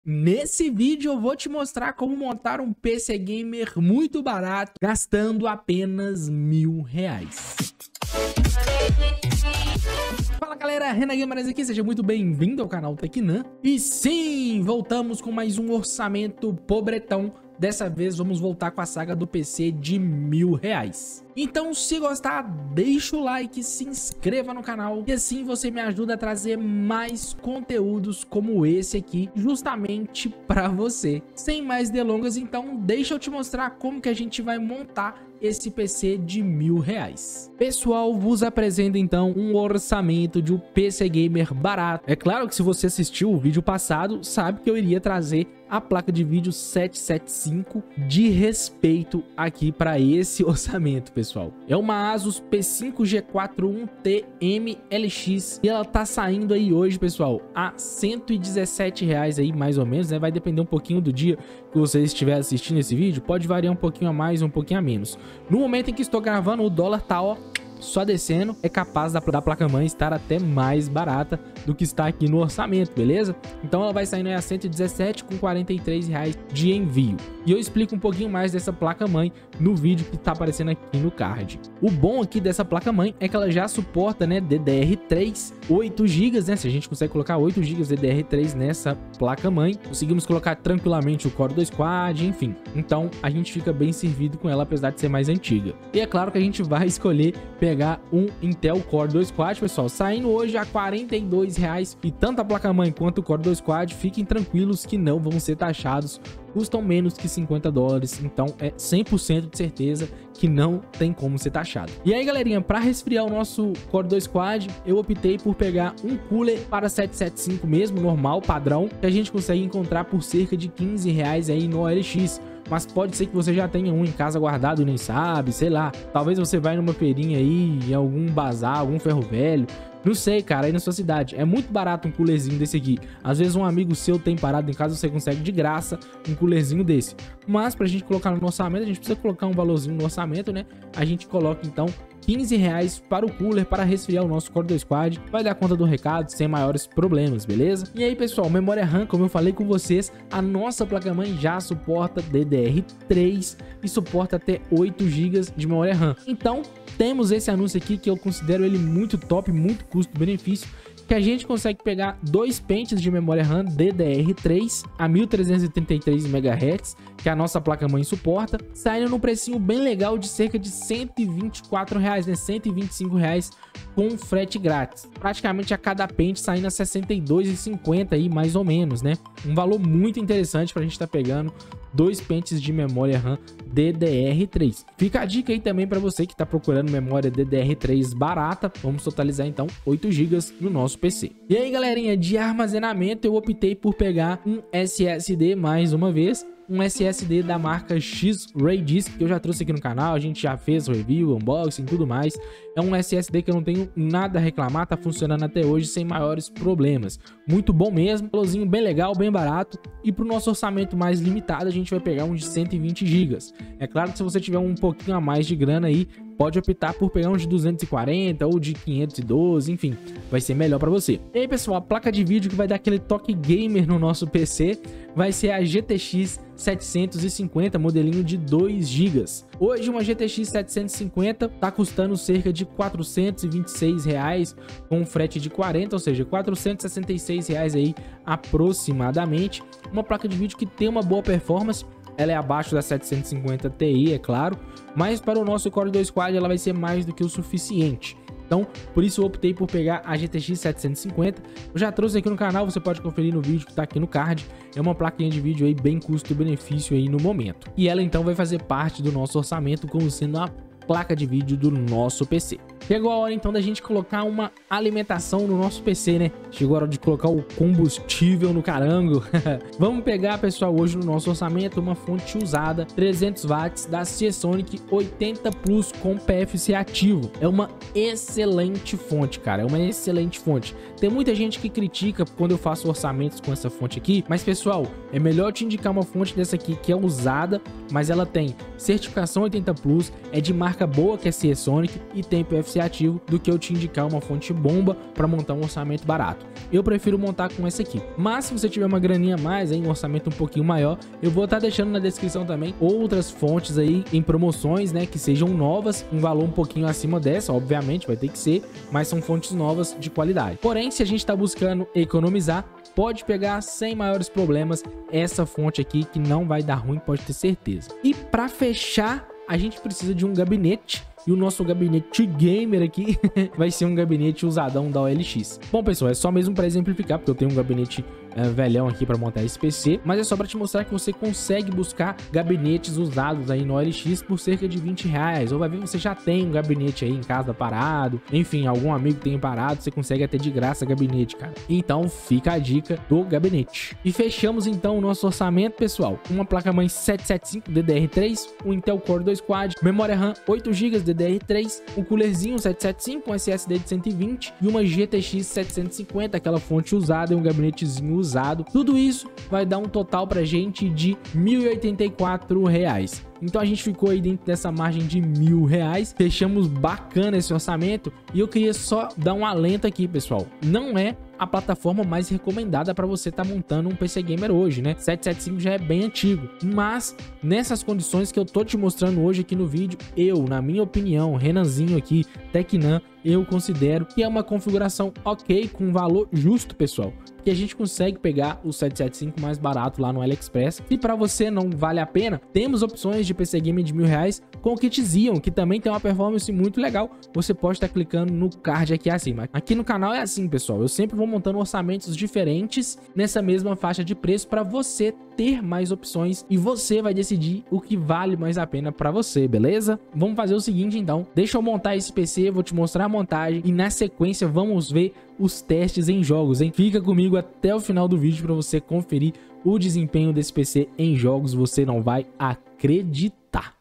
Nesse vídeo eu vou te mostrar como montar um PC Gamer muito barato, gastando apenas R$1000. Fala galera, Renan Guimarães aqui, seja muito bem-vindo ao canal Tecnan. E sim, voltamos com mais um orçamento pobretão. Dessa vez vamos voltar com a saga do PC de R$1000. Então, se gostar, deixa o like, se inscreva no canal e assim você me ajuda a trazer mais conteúdos como esse aqui, justamente para você. Sem mais delongas, então, deixa eu te mostrar como que a gente vai montar esse PC de R$1000. Pessoal, vos apresento então um orçamento de um PC Gamer barato. É claro que se você assistiu o vídeo passado, sabe que eu iria trazer a placa de vídeo 775 de respeito aqui para esse orçamento, pessoal. É uma Asus P5G4 1T MLX e ela tá saindo aí hoje, pessoal, a R$117 aí, mais ou menos, né? Vai depender um pouquinho do dia que você estiver assistindo esse vídeo, pode variar um pouquinho a mais, um pouquinho a menos. No momento em que estou gravando, o dólar tá, ó, só descendo, é capaz da placa-mãe estar até mais barata do que está aqui no orçamento, beleza? Então ela vai saindo aí a R$117 com R$43 de envio. E eu explico um pouquinho mais dessa placa-mãe no vídeo que está aparecendo aqui no card. O bom aqui dessa placa-mãe é que ela já suporta, né, DDR3, 8 GB, né? Se a gente consegue colocar 8 GB DDR3 nessa placa-mãe, conseguimos colocar tranquilamente o Core 2 Quad, enfim. Então a gente fica bem servido com ela, apesar de ser mais antiga. E é claro que a gente vai escolher pegar um Intel Core 2 Quad, pessoal, saindo hoje a R$42. E tanto a placa-mãe quanto o Core 2 Quad, fiquem tranquilos que não vão ser taxados, custam menos que $50, então é 100% de certeza que não tem como ser taxado. E aí, galerinha, para resfriar o nosso Core 2 Quad, eu optei por pegar um cooler para 775 mesmo, normal, padrão, que a gente consegue encontrar por cerca de R$15 aí no OLX. Mas pode ser que você já tenha um em casa guardado e nem sabe, sei lá. Talvez você vai numa feirinha aí, em algum bazar, algum ferro velho. Não sei, cara, aí na sua cidade. É muito barato um coolerzinho desse aqui. Às vezes um amigo seu tem parado em casa, você consegue de graça um coolerzinho desse. Mas pra gente colocar no orçamento, a gente precisa colocar um valorzinho no orçamento, né? A gente coloca então R$15 para o cooler para resfriar o nosso Core 2 Quad. Vai dar conta do recado sem maiores problemas, beleza? E aí, pessoal, memória RAM, como eu falei com vocês, a nossa placa-mãe já suporta DDR3 e suporta até 8 GB de memória RAM. Então, temos esse anúncio aqui que eu considero ele muito top, muito custo-benefício, que a gente consegue pegar 2 pentes de memória RAM DDR3 a 1333 MHz, que a nossa placa-mãe suporta, saindo num precinho bem legal de cerca de R$124, né? R$125 com frete grátis. Praticamente a cada pente saindo a R$62,50 aí, mais ou menos, né? Um valor muito interessante pra gente estar pegando 2 pentes de memória RAM DDR3. Fica a dica aí também para você que está procurando memória DDR3 barata. Vamos totalizar então 8 GB no nosso PC. E aí, galerinha, de armazenamento eu optei por pegar um SSD mais uma vez. Um SSD da marca X-Ray Disk, que eu já trouxe aqui no canal, a gente já fez review, unboxing e tudo mais. É um SSD que eu não tenho nada a reclamar, tá funcionando até hoje sem maiores problemas. Muito bom mesmo, valorzinho bem legal, bem barato. E pro nosso orçamento mais limitado, a gente vai pegar um de 120 GB. É claro que se você tiver um pouquinho a mais de grana aí, pode optar por pegar um de 240 ou de 512, enfim, vai ser melhor para você. E aí, pessoal, a placa de vídeo que vai dar aquele toque gamer no nosso PC vai ser a GTX 750, modelinho de 2 GB. Hoje uma GTX 750 tá custando cerca de R$426 com frete de 40, ou seja, R$466 aí aproximadamente. Uma placa de vídeo que tem uma boa performance. Ela é abaixo da 750 Ti, é claro, mas para o nosso Core 2 Quad ela vai ser mais do que o suficiente. Então, por isso eu optei por pegar a GTX 750. Eu já trouxe aqui no canal, você pode conferir no vídeo que tá aqui no card. É uma plaquinha de vídeo aí bem custo-benefício aí no momento. E ela então vai fazer parte do nosso orçamento como sendo a placa de vídeo do nosso PC. Chegou a hora então da gente colocar uma alimentação no nosso PC, né? Chegou a hora de colocar o combustível no carango. Vamos pegar, pessoal, hoje no nosso orçamento uma fonte usada 300 watts da Seasonic 80 Plus com PFC ativo. É uma excelente fonte, cara, é uma excelente fonte. Tem muita gente que critica quando eu faço orçamentos com essa fonte aqui, mas, pessoal, é melhor te indicar uma fonte dessa aqui que é usada, mas ela tem certificação 80 Plus, é de marca boa que é Seasonic e tem PFC ativo do que eu te indicar uma fonte bomba para montar um orçamento barato. Eu prefiro montar com essa aqui. Mas se você tiver uma graninha a mais, um orçamento um pouquinho maior, eu vou estar deixando na descrição também outras fontes aí em promoções, né, que sejam novas, um valor um pouquinho acima dessa, obviamente vai ter que ser, mas são fontes novas de qualidade. Porém, se a gente está buscando economizar, pode pegar sem maiores problemas essa fonte aqui que não vai dar ruim, pode ter certeza. E para fechar, a gente precisa de um gabinete. E o nosso gabinete gamer aqui vai ser um gabinete usadão da OLX. Bom, pessoal, é só mesmo para exemplificar, porque eu tenho um gabinete velhão aqui para montar esse PC, mas é só para te mostrar que você consegue buscar gabinetes usados aí no OLX por cerca de 20 reais. Ou vai ver que você já tem um gabinete aí em casa parado, enfim, algum amigo tem parado, você consegue até de graça gabinete, cara. Então fica a dica do gabinete. E fechamos então o nosso orçamento, pessoal. Uma placa-mãe 775 DDR3, um Intel Core 2 Quad, memória RAM 8 GB DDR3, um coolerzinho 775, um SSD de 120 e uma GTX 750, aquela fonte usada e um gabinetezinho usado. Tudo isso vai dar um total pra gente de R$ 1.084. Então a gente ficou aí dentro dessa margem de R$ 1.000. Fechamos bacana esse orçamento. E eu queria só dar um alento aqui, pessoal. Não é a plataforma mais recomendada para você estar montando um PC Gamer hoje, né? 775 já é bem antigo. Mas nessas condições que eu tô te mostrando hoje aqui no vídeo, eu, na minha opinião, Renanzinho aqui, Tecnan, eu considero que é uma configuração ok, com um valor justo, pessoal. Que a gente consegue pegar o 775 mais barato lá no AliExpress. E para você não vale a pena, temos opções de PC Gamer de R$ 1.000 com o kit Xeon, que também tem uma performance muito legal. Você pode estar clicando no card aqui acima. Aqui no canal é assim, pessoal. Eu sempre vou montando orçamentos diferentes nessa mesma faixa de preço para você ter mais opções e você vai decidir o que vale mais a pena para você, beleza? Vamos fazer o seguinte então. Deixa eu montar esse PC, vou te mostrar a montagem e na sequência vamos ver os testes em jogos, hein? Fica comigo até o final do vídeo para você conferir o desempenho desse PC em jogos, você não vai acreditar.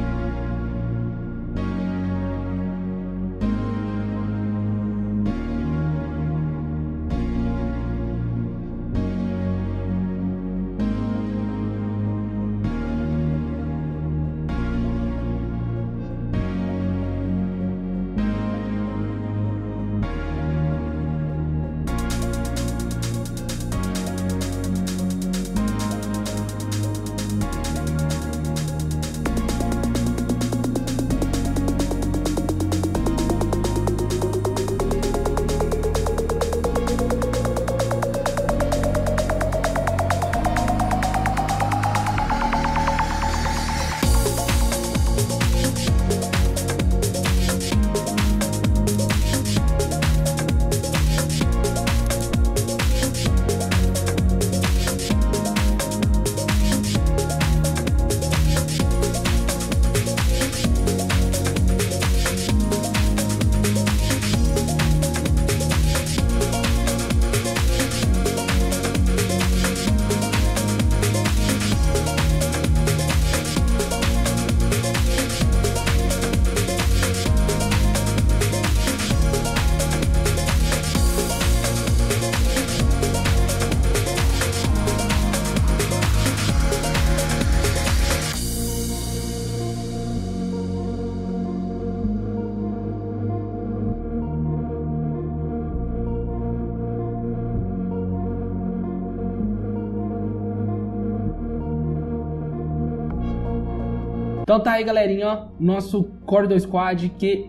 Então tá aí, galerinha, ó, nosso Core 2 Quad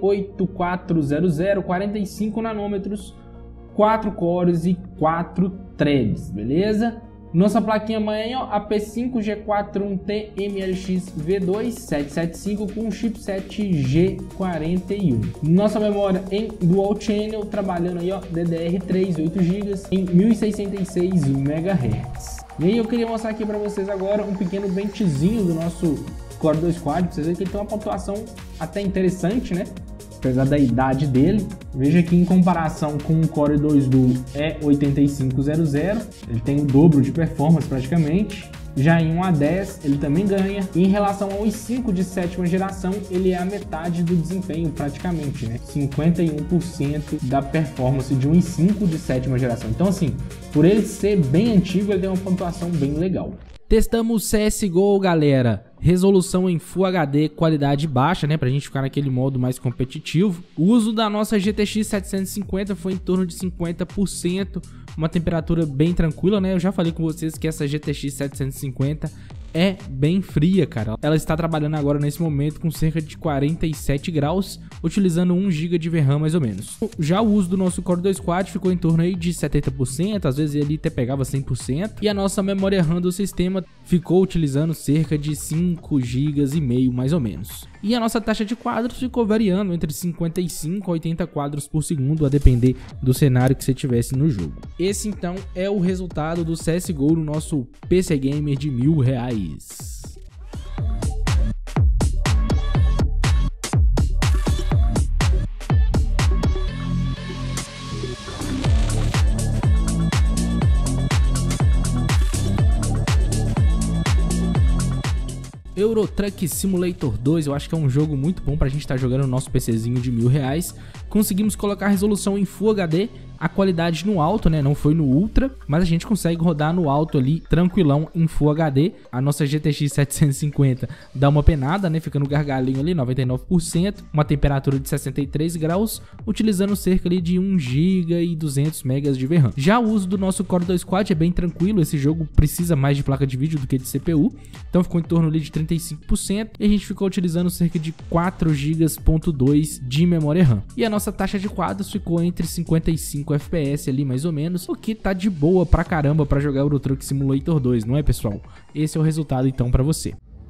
Q8400, 45 nanômetros, 4 cores e 4 threads, beleza? Nossa plaquinha mãe, ó, a P5G41T MLX V2 775 com chipset G41. Nossa memória em Dual Channel, trabalhando aí, ó, DDR3 8 GB em 1066 MHz. E aí eu queria mostrar aqui pra vocês agora um pequeno benchzinho do nosso Core 2 Quad, pra vocês verem que ele tem uma pontuação até interessante, né? Apesar da idade dele. Veja aqui em comparação com o Core 2 do E8500, ele tem o dobro de performance praticamente. Já em um A10 ele também ganha. E em relação ao i5 de 7ª geração, ele é a metade do desempenho praticamente, né? 51% da performance de um i5 de 7ª geração. Então assim, por ele ser bem antigo, ele tem uma pontuação bem legal. Testamos CSGO, galera. Resolução em Full HD, qualidade baixa, né? Pra gente ficar naquele modo mais competitivo. O uso da nossa GTX 750 foi em torno de 50%. Uma temperatura bem tranquila, né? Eu já falei com vocês que essa GTX 750 é bem fria, cara. Ela está trabalhando agora nesse momento com cerca de 47 graus, utilizando 1 GB de VRAM mais ou menos. Já o uso do nosso Core 2 Quad ficou em torno aí de 70%, às vezes ele até pegava 100%. E a nossa memória RAM do sistema ficou utilizando cerca de 5 GB e meio mais ou menos. E a nossa taxa de quadros ficou variando entre 55 a 80 quadros por segundo, a depender do cenário que você tivesse no jogo. Esse então é o resultado do CSGO no nosso PC Gamer de R$1.000. Euro Truck Simulator 2, eu acho que é um jogo muito bom pra gente estar jogando no nosso PCzinho de R$1.000. Conseguimos colocar a resolução em Full HD, a qualidade no alto, né, não foi no Ultra, mas a gente consegue rodar no alto ali, tranquilão, em Full HD. A nossa GTX 750 dá uma penada, né, fica no gargalinho ali, 99%, uma temperatura de 63 graus, utilizando cerca ali de 1 GB e 200 MB de VRAM. Já o uso do nosso Core 2 Quad é bem tranquilo, esse jogo precisa mais de placa de vídeo do que de CPU, então ficou em torno ali de 35%, e a gente ficou utilizando cerca de 4 GB de memória RAM. E a nossa taxa de quadros ficou entre 55 FPS ali mais ou menos, o que tá de boa pra caramba pra jogar Euro Truck Simulator 2, não é, pessoal? Esse é o resultado então pra você.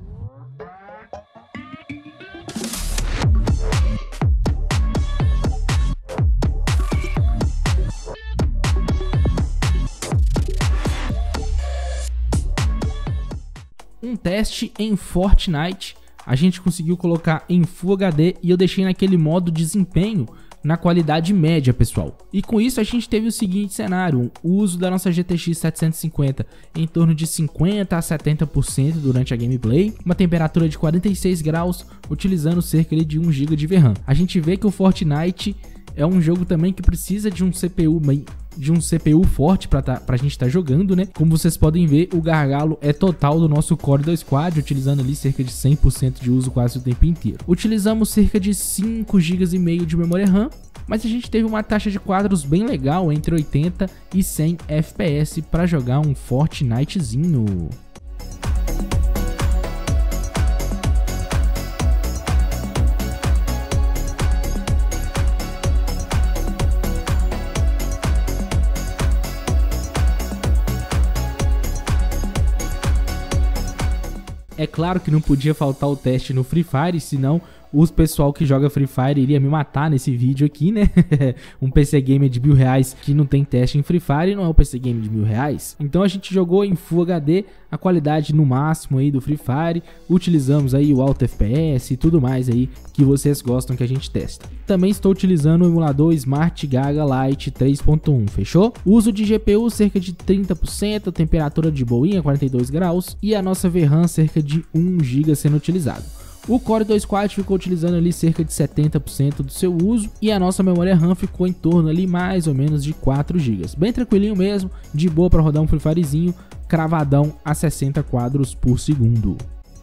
Um teste em Fortnite, a gente conseguiu colocar em Full HD e eu deixei naquele modo desempenho na qualidade média, pessoal. E com isso a gente teve o seguinte cenário: o uso da nossa GTX 750 em torno de 50 a 70% durante a gameplay, uma temperatura de 46 graus, utilizando cerca de 1 GB de VRAM. A gente vê que o Fortnite é um jogo também que precisa de um CPU forte pra gente estar jogando, né? Como vocês podem ver, o gargalo é total do nosso Core 2 Quad, utilizando ali cerca de 100% de uso quase o tempo inteiro. Utilizamos cerca de 5 GB e meio de memória RAM, mas a gente teve uma taxa de quadros bem legal, entre 80 e 100 FPS para jogar um Fortnitezinho. É claro que não podia faltar o teste no Free Fire, senão o pessoal que joga Free Fire iria me matar nesse vídeo aqui, né? Um PC Gamer de R$1.000 que não tem teste em Free Fire não é um PC Gamer de R$1.000. Então a gente jogou em Full HD, a qualidade no máximo aí do Free Fire, utilizamos aí o Alto FPS e tudo mais aí que vocês gostam que a gente testa. Também estou utilizando o emulador Smart Gaga Lite 3.1, fechou? Uso de GPU cerca de 30%, temperatura de boinha 42 graus e a nossa VRAM cerca de 1 GB sendo utilizado. O Core 2 Quad ficou utilizando ali cerca de 70% do seu uso e a nossa memória RAM ficou em torno ali mais ou menos de 4 GB. Bem tranquilinho mesmo, de boa para rodar um Free Firezinho, cravadão a 60 quadros por segundo.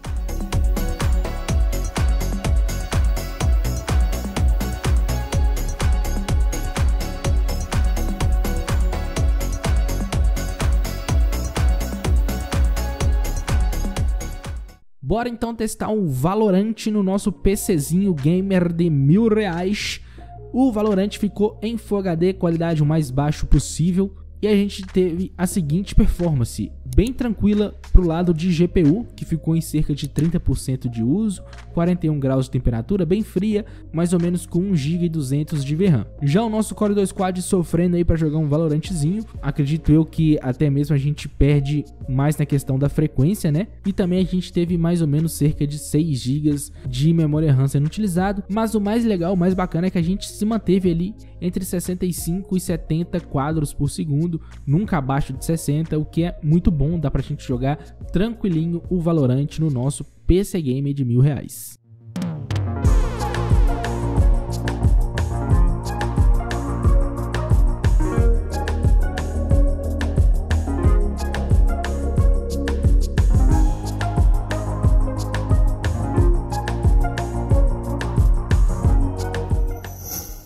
Bora então testar o Valorant no nosso PCzinho gamer de R$1.000. O Valorant ficou em Full HD, qualidade o mais baixo possível. E a gente teve a seguinte performance, bem tranquila pro lado de GPU, que ficou em cerca de 30% de uso, 41 graus de temperatura, bem fria, mais ou menos com 1 GB e 200 de VRAM. Já o nosso Core 2 Quad sofrendo aí para jogar um Valorantzinho, acredito eu que até mesmo a gente perde mais na questão da frequência, né? E também a gente teve mais ou menos cerca de 6 GB de memória RAM sendo utilizado, mas o mais legal, o mais bacana é que a gente se manteve ali entre 65 e 70 quadros por segundo, nunca abaixo de 60, o que é muito bom, dá pra gente jogar tranquilinho o Valorant no nosso PC Gamer de R$1.000.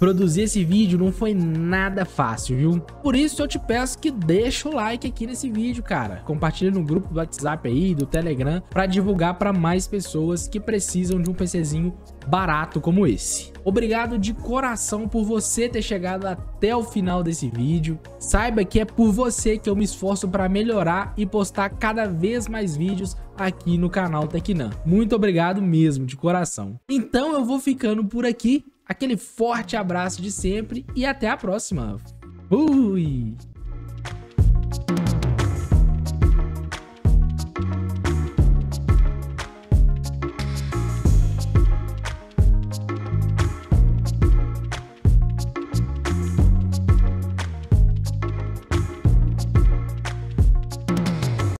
produzir esse vídeo não foi nada fácil, viu? Por isso eu te peço que deixa o like aqui nesse vídeo, cara. Compartilha no grupo do WhatsApp aí, do Telegram, pra divulgar pra mais pessoas que precisam de um PCzinho barato como esse. Obrigado de coração por você ter chegado até o final desse vídeo. Saiba que é por você que eu me esforço para melhorar e postar cada vez mais vídeos aqui no canal Tecnan. Muito obrigado mesmo, de coração. Então eu vou ficando por aqui. Aquele forte abraço de sempre e até a próxima. Fui!